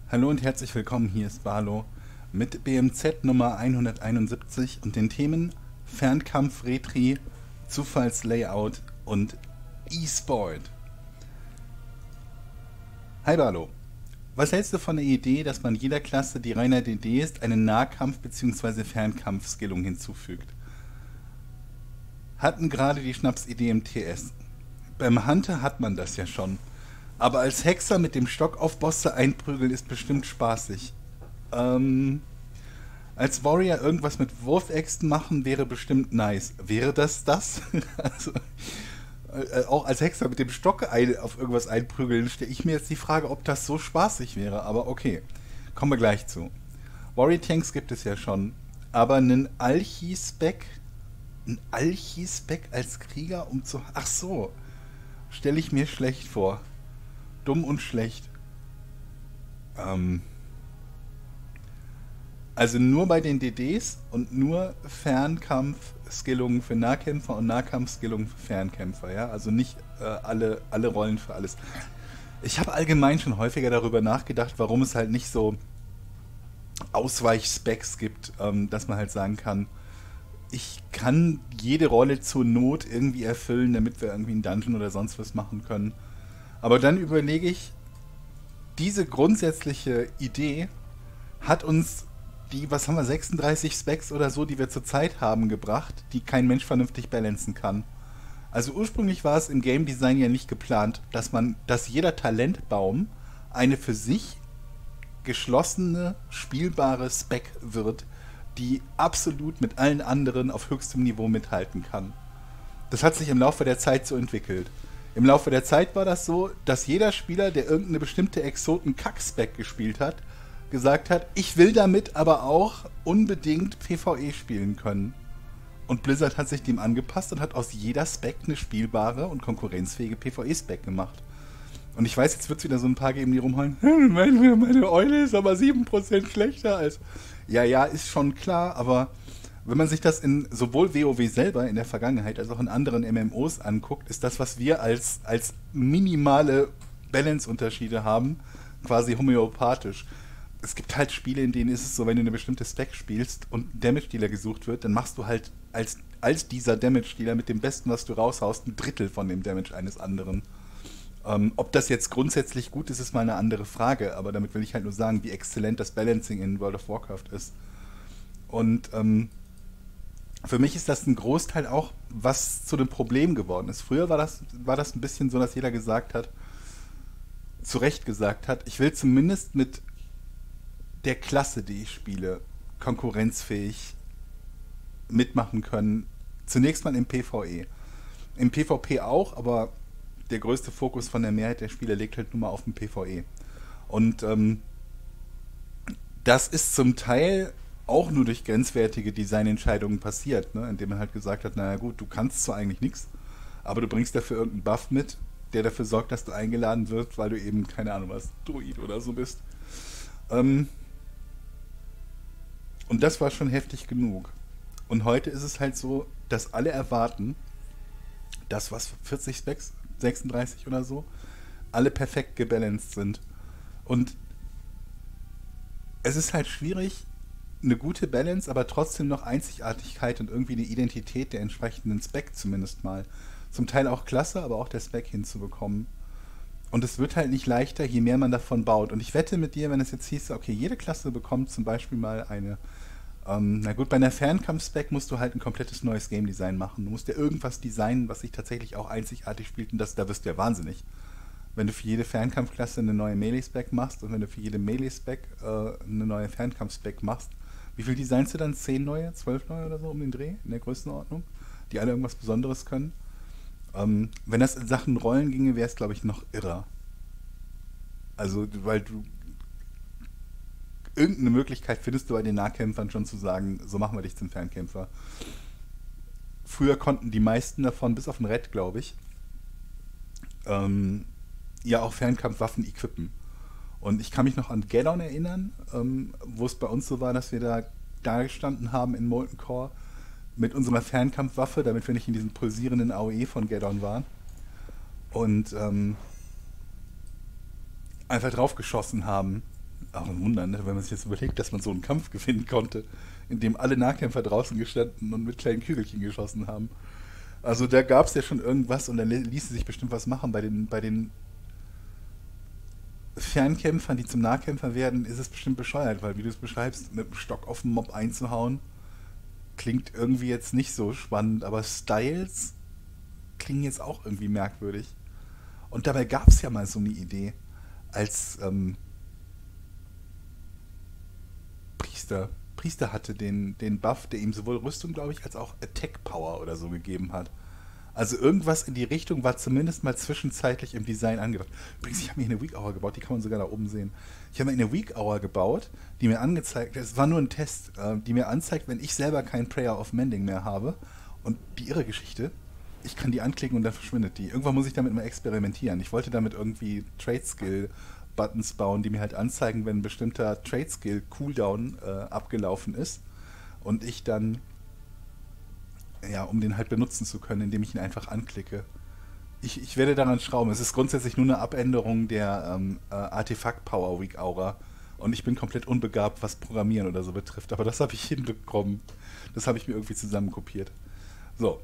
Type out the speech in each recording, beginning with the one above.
Hallo und herzlich willkommen, hier ist Barlo mit BMZ Nummer 171 und den Themen Fernkampf Retri, Zufallslayout und E-Sport. Hi Barlo, was hältst du von der Idee, dass man jeder Klasse, die reiner DD ist, eine Nahkampf- bzw. Fernkampf-Skillung hinzufügt? Hatten gerade die Schnapsidee im TS. Beim Hunter hat man das ja schon. Aber als Hexer mit dem Stock auf Bosse einprügeln ist bestimmt spaßig. Als Warrior irgendwas mit Wurfäxten machen wäre bestimmt nice. Wäre das? Also, auch als Hexer mit dem Stock auf irgendwas einprügeln, stelle ich mir jetzt die Frage, ob das so spaßig wäre. Aber okay, kommen wir gleich zu. Warrior Tanks gibt es ja schon. Aber ein Alchi-Spec als Krieger Ach so, stelle ich mir schlecht vor. Dumm und schlecht. Also nur bei den DDs und nur Fernkampf-Skillungen für Nahkämpfer und Nahkampf-Skillungen für Fernkämpfer, ja? Also nicht alle Rollen für alles. Ich habe allgemein schon häufiger darüber nachgedacht, warum es halt nicht so Ausweich-Specs gibt, dass man halt sagen kann, ich kann jede Rolle zur Not irgendwie erfüllen, damit wir irgendwie einen Dungeon oder sonst was machen können. Aber dann überlege ich, diese grundsätzliche Idee hat uns die, was haben wir, 36 Specs oder so, die wir zurzeit haben, gebracht, die kein Mensch vernünftig balancen kann. Also ursprünglich war es im Game Design ja nicht geplant, dass jeder Talentbaum eine für sich geschlossene, spielbare Spec wird, die absolut mit allen anderen auf höchstem Niveau mithalten kann. Das hat sich im Laufe der Zeit so entwickelt. Im Laufe der Zeit war das so, dass jeder Spieler, der irgendeine bestimmte Exoten-Kack-Spec gespielt hat, gesagt hat, ich will damit aber auch unbedingt PvE spielen können. Und Blizzard hat sich dem angepasst und hat aus jeder Spec eine spielbare und konkurrenzfähige PvE-Spec gemacht. Und ich weiß, jetzt wird es wieder so ein paar geben, die rumheulen, meine Eule ist aber 7% schlechter als... Ja, ist schon klar, aber wenn man sich das in sowohl WoW selber in der Vergangenheit als auch in anderen MMOs anguckt, ist das, was wir als minimale Balance-Unterschiede haben, quasi homöopathisch. Es gibt halt Spiele, in denen ist es so, wenn du eine bestimmte Stack spielst und Damage-Dealer gesucht wird, dann machst du halt als dieser Damage-Dealer mit dem Besten, was du raushaust, ein Drittel von dem Damage eines anderen. Ob das jetzt grundsätzlich gut ist, ist mal eine andere Frage, aber damit will ich halt nur sagen, wie exzellent das Balancing in World of Warcraft ist. Und für mich ist das ein Großteil auch, was zu einem Problem geworden ist. Früher war das ein bisschen so, dass jeder zu Recht gesagt hat, ich will zumindest mit der Klasse, die ich spiele, konkurrenzfähig mitmachen können. Zunächst mal im PvE. Im PvP auch, aber der größte Fokus von der Mehrheit der Spieler liegt halt nur mal auf dem PvE. Und das ist zum Teil auch nur durch grenzwertige Designentscheidungen passiert, ne? Indem man halt gesagt hat, naja gut, du kannst zwar eigentlich nichts, aber du bringst dafür irgendeinen Buff mit, der dafür sorgt, dass du eingeladen wirst, weil du eben, keine Ahnung was, Druid oder so bist. Und das war schon heftig genug. Und heute ist es halt so, dass alle erwarten, dass 40 Specs, 36 oder so, alle perfekt gebalanced sind. Und es ist halt schwierig, eine gute Balance, aber trotzdem noch Einzigartigkeit und irgendwie eine Identität der entsprechenden Spec zumindest mal. Zum Teil auch Klasse, aber auch der Spec hinzubekommen. Und es wird halt nicht leichter, je mehr man davon baut. Und ich wette mit dir, wenn es jetzt hieß, okay, jede Klasse bekommt zum Beispiel mal eine na gut, bei einer Fernkampf-Spec musst du halt ein komplettes neues Game-Design machen. Du musst ja irgendwas designen, was sich tatsächlich auch einzigartig spielt und da wirst du ja wahnsinnig. Wenn du für jede Fernkampfklasse eine neue Melee-Spec machst und wenn du für jede Melee-Spec eine neue Fernkampf-Spec machst, wie viel designst du dann? 10 neue, 12 neue oder so um den Dreh in der Größenordnung, die alle irgendwas Besonderes können? Wenn das in Sachen Rollen ginge, wäre es, glaube ich, noch irrer. Also, weil du irgendeine Möglichkeit findest du bei den Nahkämpfern schon zu sagen, so machen wir dich zum Fernkämpfer. Früher konnten die meisten davon, bis auf den Red, glaube ich, ja auch Fernkampfwaffen equippen. Und ich kann mich noch an Geddon erinnern, wo es bei uns so war, dass wir da gestanden haben in Molten Core mit unserer Fernkampfwaffe, damit wir nicht in diesem pulsierenden AOE von Geddon waren. Und einfach draufgeschossen haben Auch ein Wunder, ne? Wenn man sich jetzt überlegt, dass man so einen Kampf gewinnen konnte, in dem alle Nahkämpfer draußen gestanden und mit kleinen Kügelchen geschossen haben. Also da gab es ja schon irgendwas und dann ließe sich bestimmt was machen. Bei den Fernkämpfern, die zum Nahkämpfer werden, ist es bestimmt bescheuert, weil wie du es beschreibst, mit dem Stock auf den Mob einzuhauen, klingt irgendwie jetzt nicht so spannend, aber Styles klingen jetzt auch irgendwie merkwürdig. Und dabei gab es ja mal so eine Idee, als Priester hatte den Buff, der ihm sowohl Rüstung, glaube ich, als auch Attack Power oder so gegeben hat. Also irgendwas in die Richtung war zumindest mal zwischenzeitlich im Design angedacht. Übrigens, ich habe mir hier eine Weak Hour gebaut, die kann man sogar da oben sehen. Ich habe mir eine Weak Hour gebaut, die mir angezeigt, es war nur ein Test, die mir anzeigt, wenn ich selber kein Prayer of Mending mehr habe. Und die irre Geschichte, ich kann die anklicken und dann verschwindet die. Irgendwann muss ich damit mal experimentieren. Ich wollte damit irgendwie Trade Skill Buttons bauen, die mir halt anzeigen, wenn ein bestimmter Trade Skill Cooldown abgelaufen ist und ich dann, ja, um den halt benutzen zu können, indem ich ihn einfach anklicke. Ich werde daran schrauben. Es ist grundsätzlich nur eine Abänderung der Artefakt Power Weak Aura und ich bin komplett unbegabt, was Programmieren oder so betrifft, aber das habe ich hinbekommen. Das habe ich mir irgendwie zusammenkopiert. So.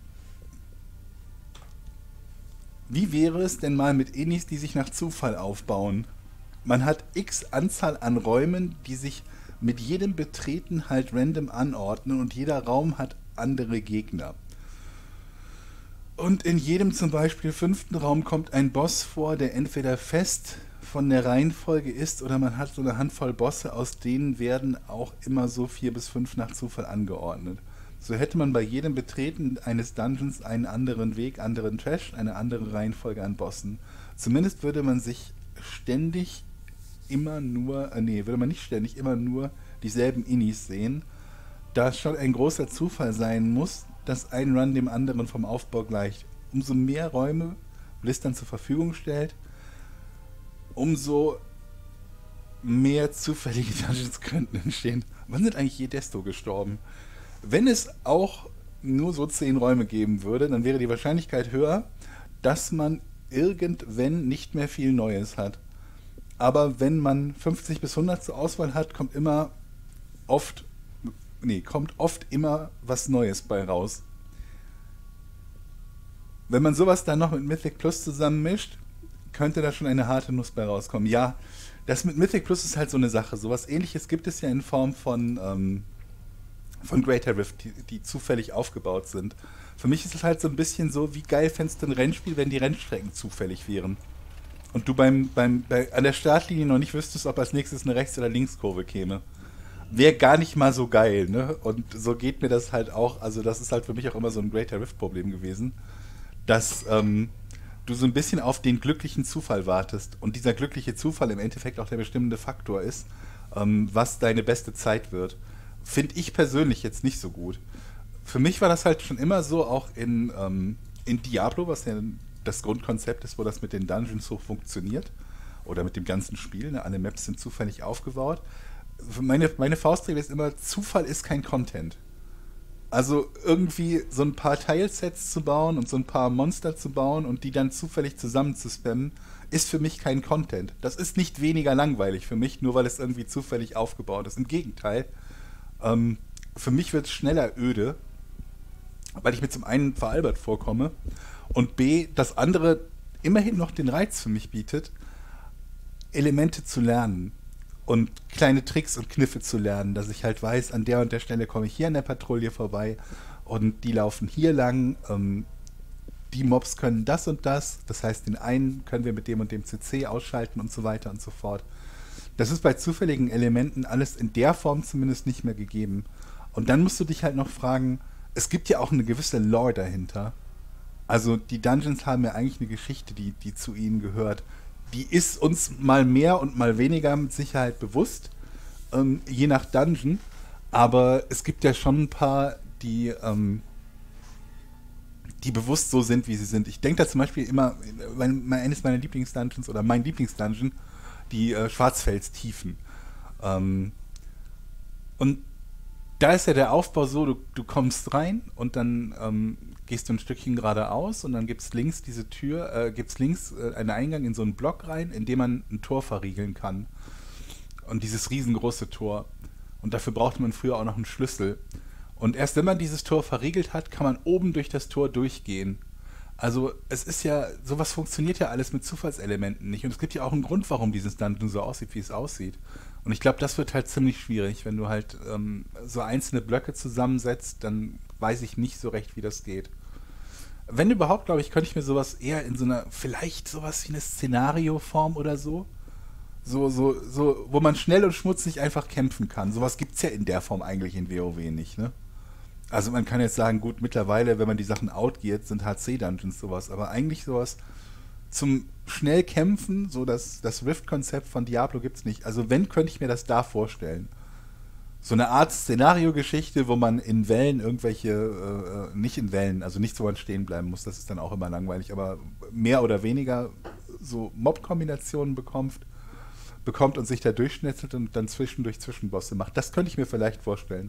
Wie wäre es denn mal mit Inis, die sich nach Zufall aufbauen? Man hat x Anzahl an Räumen, die sich mit jedem Betreten halt random anordnen und jeder Raum hat andere Gegner. Und in jedem zum Beispiel 5. Raum kommt ein Boss vor, der entweder fest von der Reihenfolge ist oder man hat so eine Handvoll Bosse, aus denen werden auch immer so 4 bis 5 nach Zufall angeordnet. So hätte man bei jedem Betreten eines Dungeons einen anderen Weg, anderen Trash, eine andere Reihenfolge an Bossen. Zumindest würde man sich ständig immer nur, würde man nicht ständig immer nur dieselben Inis sehen, da es schon ein großer Zufall sein muss, dass ein Run dem anderen vom Aufbau gleicht. Umso mehr Räume Bliss dann zur Verfügung stellt, umso mehr zufällige Dungeons könnten entstehen. Wann sind eigentlich je Desto gestorben? Wenn es auch nur so 10 Räume geben würde, dann wäre die Wahrscheinlichkeit höher, dass man irgendwann nicht mehr viel Neues hat. Aber wenn man 50 bis 100 zur Auswahl hat, kommt oft immer was Neues bei raus. Wenn man sowas dann noch mit Mythic Plus zusammenmischt, könnte da schon eine harte Nuss bei rauskommen. Ja, das mit Mythic Plus ist halt so eine Sache. Sowas Ähnliches gibt es ja in Form von Greater Rift, die zufällig aufgebaut sind. Für mich ist es halt so ein bisschen so, wie geil fändest du ein Rennspiel, wenn die Rennstrecken zufällig wären. Und du an der Startlinie noch nicht wüsstest, ob als nächstes eine Rechts- oder Linkskurve käme. Wäre gar nicht mal so geil, ne? Und so geht mir das halt auch, also das ist halt für mich auch immer so ein Greater Rift-Problem gewesen, dass du so ein bisschen auf den glücklichen Zufall wartest und dieser glückliche Zufall im Endeffekt auch der bestimmende Faktor ist, was deine beste Zeit wird. Finde ich persönlich jetzt nicht so gut. Für mich war das halt schon immer so, auch in Diablo, was ja das Grundkonzept ist, wo das mit den Dungeons so funktioniert, oder mit dem ganzen Spiel, ne? Alle Maps sind zufällig aufgebaut. Meine Faustregel ist immer, Zufall ist kein Content. Also irgendwie so ein paar Teilsets zu bauen und so ein paar Monster zu bauen und die dann zufällig zusammen zu spammen, ist für mich kein Content. Das ist nicht weniger langweilig für mich, nur weil es irgendwie zufällig aufgebaut ist. Im Gegenteil, für mich wird es schneller öde, weil ich mir zum einen veralbert vorkomme und B, das andere immerhin noch den Reiz für mich bietet, Elemente zu lernen und kleine Tricks und Kniffe zu lernen, dass ich halt weiß, an der und der Stelle komme ich hier an der Patrouille vorbei und die laufen hier lang, die Mobs können das und das, das heißt, den einen können wir mit dem und dem CC ausschalten und so weiter und so fort. Das ist bei zufälligen Elementen alles in der Form zumindest nicht mehr gegeben. Und dann musst du dich halt noch fragen, es gibt ja auch eine gewisse Lore dahinter. Also die Dungeons haben ja eigentlich eine Geschichte, die zu ihnen gehört. Die ist uns mal mehr und mal weniger mit Sicherheit bewusst, je nach Dungeon. Aber es gibt ja schon ein paar, die bewusst so sind, wie sie sind. Ich denke da zum Beispiel immer, eines meiner Lieblingsdungeons oder mein Lieblingsdungeon, die Schwarzfelstiefen. Und da ist ja der Aufbau so, du kommst rein und dann gehst du ein Stückchen geradeaus und dann gibt es links diese Tür, einen Eingang in so einen Block rein, in dem man ein Tor verriegeln kann. Und dieses riesengroße Tor. Und dafür brauchte man früher auch noch einen Schlüssel. Und erst wenn man dieses Tor verriegelt hat, kann man oben durch das Tor durchgehen. Also es ist ja, sowas funktioniert ja alles mit Zufallselementen nicht. Und es gibt ja auch einen Grund, warum dieses Dungeon so aussieht, wie es aussieht. Und ich glaube, das wird halt ziemlich schwierig, wenn du halt so einzelne Blöcke zusammensetzt, dann weiß ich nicht so recht, wie das geht. Wenn überhaupt, glaube ich, könnte ich mir sowas eher in so einer, vielleicht sowas wie eine Szenarioform oder so, wo man schnell und schmutzig einfach kämpfen kann. Sowas gibt es ja in der Form eigentlich in WoW nicht, ne? Also man kann jetzt sagen, gut, mittlerweile, wenn man die Sachen outgeht, sind HC-Dungeons sowas, aber eigentlich sowas zum schnell kämpfen, so das Rift-Konzept von Diablo gibt's nicht. Also wenn, könnte ich mir das da vorstellen. So eine Art Szenario-Geschichte, wo man in Wellen irgendwelche, nicht in Wellen, also nicht so man stehen bleiben muss, das ist dann auch immer langweilig, aber mehr oder weniger so Mob-Kombinationen bekommt und sich da durchschnetzelt und dann zwischendurch Zwischenbosse macht. Das könnte ich mir vielleicht vorstellen.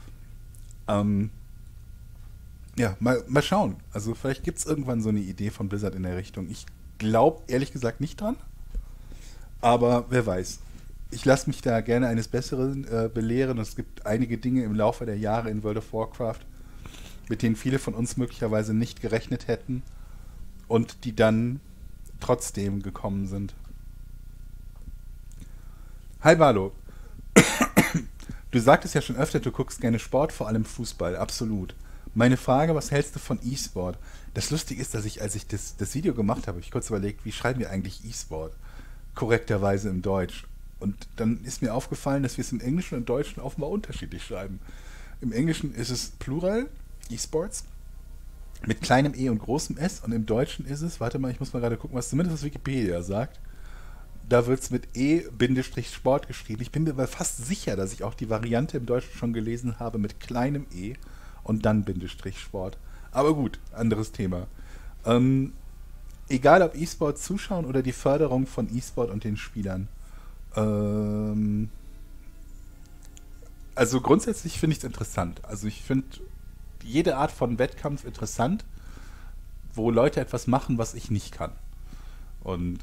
Ja, mal schauen. Also vielleicht gibt es irgendwann so eine Idee von Blizzard in der Richtung. Ich glaube ehrlich gesagt nicht dran, aber wer weiß. Ich lasse mich da gerne eines Besseren belehren. Es gibt einige Dinge im Laufe der Jahre in World of Warcraft, mit denen viele von uns möglicherweise nicht gerechnet hätten und die dann trotzdem gekommen sind. Hi Barlo. Du sagtest ja schon öfter, du guckst gerne Sport, vor allem Fußball, absolut. Meine Frage, was hältst du von E-Sport? Das Lustige ist, dass als ich das Video gemacht habe, ich kurz überlegt, wie schreiben wir eigentlich E-Sport? Korrekterweise im Deutsch. Und dann ist mir aufgefallen, dass wir es im Englischen und im Deutschen offenbar unterschiedlich schreiben. Im Englischen ist es Plural, E-Sports, mit kleinem E und großem S. Und im Deutschen ist es, warte mal, ich muss mal gerade gucken, was zumindest Wikipedia sagt. Da wird es mit E-Sport geschrieben. Ich bin mir aber fast sicher, dass ich auch die Variante im Deutschen schon gelesen habe mit kleinem E und dann Sport. Aber gut, anderes Thema. Egal ob E-Sport zuschauen oder die Förderung von E-Sport und den Spielern. Also grundsätzlich finde ich es interessant. Also ich finde jede Art von Wettkampf interessant, wo Leute etwas machen, was ich nicht kann. Und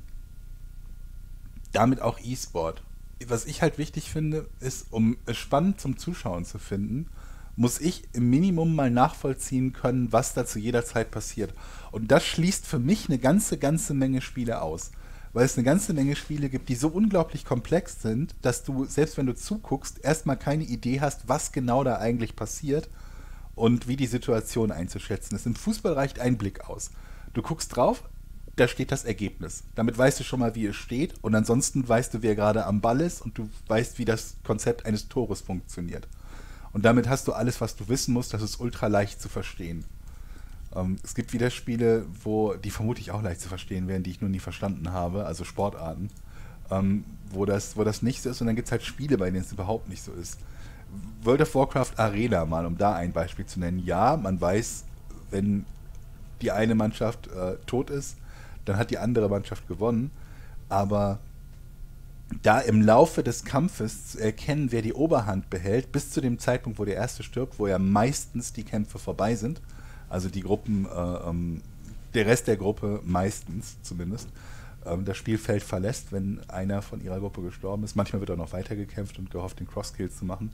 damit auch E-Sport. Was ich halt wichtig finde, ist, um es spannend zum Zuschauen zu finden, muss ich im Minimum mal nachvollziehen können, was da zu jeder Zeit passiert. Und das schließt für mich eine ganze Menge Spiele aus. Weil es eine ganze Menge Spiele gibt, die so unglaublich komplex sind, dass du, selbst wenn du zuguckst, erstmal keine Idee hast, was genau da eigentlich passiert und wie die Situation einzuschätzen ist. Im Fußball reicht ein Blick aus. Du guckst drauf, da steht das Ergebnis. Damit weißt du schon mal, wie es steht und ansonsten weißt du, wer gerade am Ball ist und du weißt, wie das Konzept eines Tores funktioniert. Und damit hast du alles, was du wissen musst, das ist ultra leicht zu verstehen. Es gibt wieder Spiele, die vermutlich auch leicht zu verstehen wären, die ich nur nie verstanden habe, also Sportarten, wo das nicht so ist und dann gibt es halt Spiele, bei denen es überhaupt nicht so ist. World of Warcraft Arena mal, um da ein Beispiel zu nennen. Ja, man weiß, wenn die eine Mannschaft tot ist, dann hat die andere Mannschaft gewonnen. Aber da im Laufe des Kampfes zu erkennen, wer die Oberhand behält, bis zu dem Zeitpunkt, wo der Erste stirbt, wo ja meistens die Kämpfe vorbei sind, also die Gruppen, der Rest der Gruppe meistens zumindest, das Spielfeld verlässt, wenn einer von ihrer Gruppe gestorben ist. Manchmal wird auch noch weitergekämpft und gehofft, den Crosskill zu machen.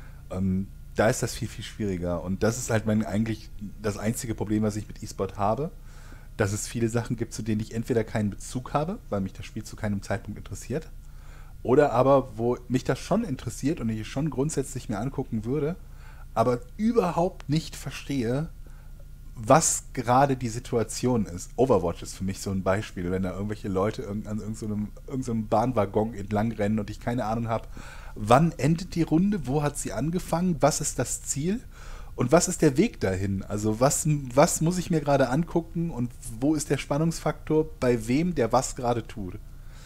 Da ist das viel schwieriger. Und das ist halt eigentlich das einzige Problem, was ich mit E-Sport habe, dass es viele Sachen gibt, zu denen ich entweder keinen Bezug habe, weil mich das Spiel zu keinem Zeitpunkt interessiert, oder aber, wo mich das schon interessiert und ich es schon grundsätzlich mir angucken würde, aber überhaupt nicht verstehe, was gerade die Situation ist. Overwatch ist für mich so ein Beispiel, wenn da irgendwelche Leute an irgendeinem Bahnwaggon entlang rennen und ich keine Ahnung habe, wann endet die Runde, wo hat sie angefangen, was ist das Ziel und was ist der Weg dahin? Also was muss ich mir gerade angucken und wo ist der Spannungsfaktor, bei wem der was gerade tut?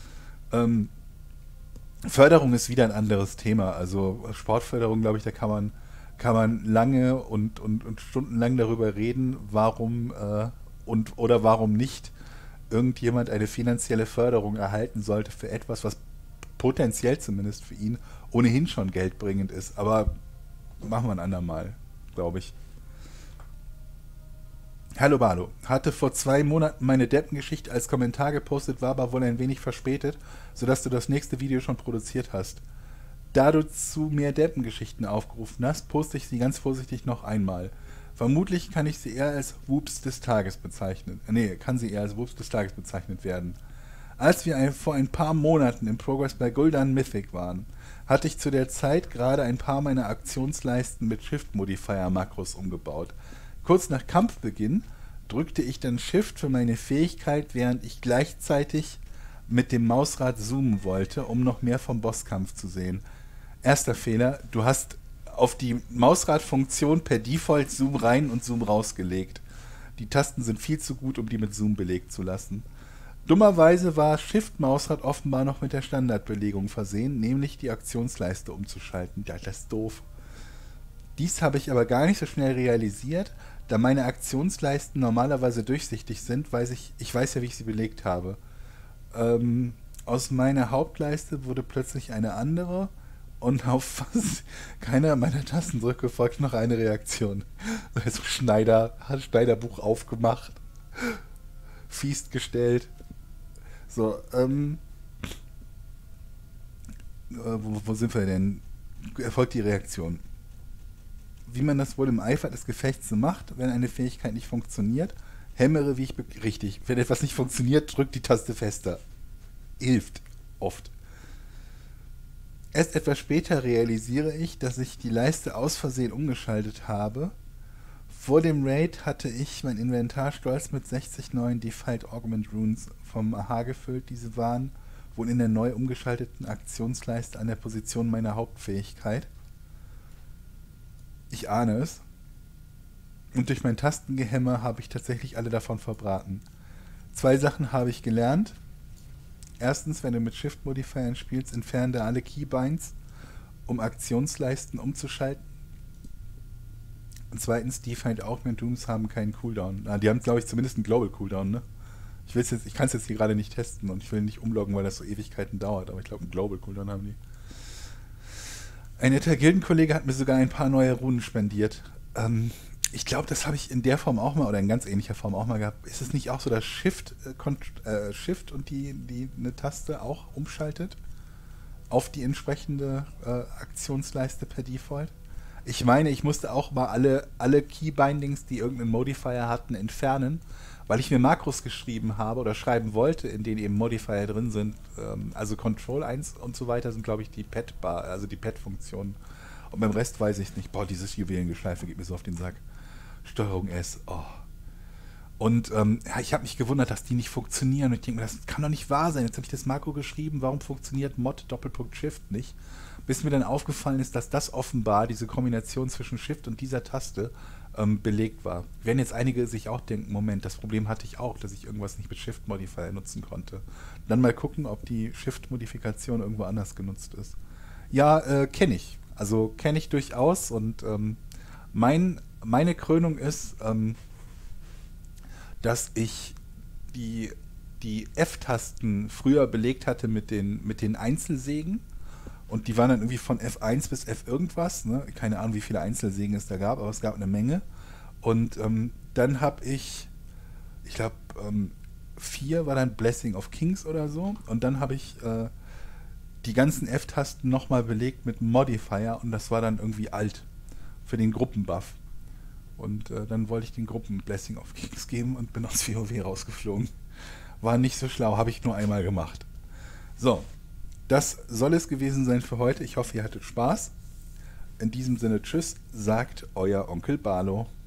Förderung ist wieder ein anderes Thema. Also Sportförderung, glaube ich, da kann man lange und stundenlang darüber reden, warum oder warum nicht irgendjemand eine finanzielle Förderung erhalten sollte für etwas, was potenziell zumindest für ihn ohnehin schon geldbringend ist. Aber machen wir ein andermal, glaube ich. Hallo Barlo, hatte vor 2 Monaten meine Deppengeschichte als Kommentar gepostet, war aber wohl ein wenig verspätet, sodass du das nächste Video schon produziert hast. Da du zu mehr Deppengeschichten aufgerufen hast, poste ich sie ganz vorsichtig noch einmal. Vermutlich kann ich sie eher als Whoops des Tages bezeichnen. Kann sie eher als Whoops des Tages bezeichnet werden. Als wir vor ein paar Monaten im Progress bei Gul'dan Mythic waren, hatte ich zu der Zeit gerade ein paar meiner Aktionsleisten mit Shift-Modifier-Makros umgebaut. Kurz nach Kampfbeginn drückte ich dann Shift für meine Fähigkeit, während ich gleichzeitig mit dem Mausrad zoomen wollte, um noch mehr vom Bosskampf zu sehen. Erster Fehler, du hast auf die Mausradfunktion per Default Zoom rein und Zoom rausgelegt. Die Tasten sind viel zu gut, um die mit Zoom belegt zu lassen. Dummerweise war Shift-Mausrad offenbar noch mit der Standardbelegung versehen, nämlich die Aktionsleiste umzuschalten. Ja, das ist doof. Dies habe ich aber gar nicht so schnell realisiert, da meine Aktionsleisten normalerweise durchsichtig sind, ich weiß ja, wie ich sie belegt habe. Aus meiner Hauptleiste wurde plötzlich eine andere und auf fast keiner meiner Tastendrücke folgt noch eine Reaktion. Also Schneiderbuch aufgemacht, Feast gestellt. So, wo sind wir denn? Erfolgt die Reaktion. Wie man das wohl im Eifer des Gefechts so macht, wenn eine Fähigkeit nicht funktioniert, hämmere, wie ich... Richtig, wenn etwas nicht funktioniert, drückt die Taste fester. Hilft. Oft. Erst etwas später realisiere ich, dass ich die Leiste aus Versehen umgeschaltet habe. Vor dem Raid hatte ich mein Inventar stolz mit 60 neuen Defied Augment Runes vom AHA gefüllt. Diese waren wohl in der neu umgeschalteten Aktionsleiste an der Position meiner Hauptfähigkeit. Ich ahne es. Und durch mein Tastengehämmer habe ich tatsächlich alle davon verbraten. 2 Sachen habe ich gelernt. Erstens, wenn du mit Shift-Modifiern spielst, entferne alle Keybinds, um Aktionsleisten umzuschalten. Und zweitens, Defied Augment Runes haben keinen Cooldown. Die haben, glaube ich, zumindest einen Global Cooldown, ne? Ich kann es jetzt hier gerade nicht testen und ich will nicht umloggen, weil das so Ewigkeiten dauert, aber ich glaube, einen Global Cooldown haben die. Ein netter Gildenkollege hat mir sogar ein paar neue Runen spendiert. Ich glaube, das habe ich in der Form auch mal, oder in ganz ähnlicher Form auch mal gehabt. Ist es nicht auch so, dass Shift und die eine Taste auch umschaltet auf die entsprechende Aktionsleiste per Default? Ich meine, ich musste auch mal alle Keybindings, die irgendeinen Modifier hatten, entfernen, weil ich mir Makros geschrieben habe oder schreiben wollte, in denen eben Modifier drin sind. Also Control 1 und so weiter sind, glaube ich, die Pet-Bar, also die Pet-Funktionen. Und beim Rest weiß ich nicht. Boah, dieses Juwelengeschleife geht mir so auf den Sack. Steuerung S, oh. Und ich habe mich gewundert, dass die nicht funktionieren. Und ich denke mir, das kann doch nicht wahr sein. Jetzt habe ich das Makro geschrieben, warum funktioniert Mod Doppelpunkt Shift nicht? Bis mir dann aufgefallen ist, dass das offenbar, diese Kombination zwischen Shift und dieser Taste, belegt war. Werden jetzt einige sich auch denken, Moment, das Problem hatte ich auch, dass ich irgendwas nicht mit Shift-Modifier nutzen konnte. Dann mal gucken, ob die Shift-Modifikation irgendwo anders genutzt ist. Ja, kenne ich. Also kenne ich durchaus und meine Krönung ist, dass ich die F-Tasten früher belegt hatte mit den Einzelsägen. Und die waren dann irgendwie von F1 bis F irgendwas. Ne? Keine Ahnung, wie viele Einzelsägen es da gab, aber es gab eine Menge. Und dann habe ich glaube, 4 war dann Blessing of Kings oder so. Und dann habe ich die ganzen F-Tasten nochmal belegt mit Modifier. Und das war dann irgendwie alt für den Gruppenbuff. Und dann wollte ich den Gruppen Blessing of Kings geben und bin aus WoW rausgeflogen. War nicht so schlau, habe ich nur einmal gemacht. So. Das soll es gewesen sein für heute. Ich hoffe, ihr hattet Spaß. In diesem Sinne, tschüss, sagt euer Onkel Barlo.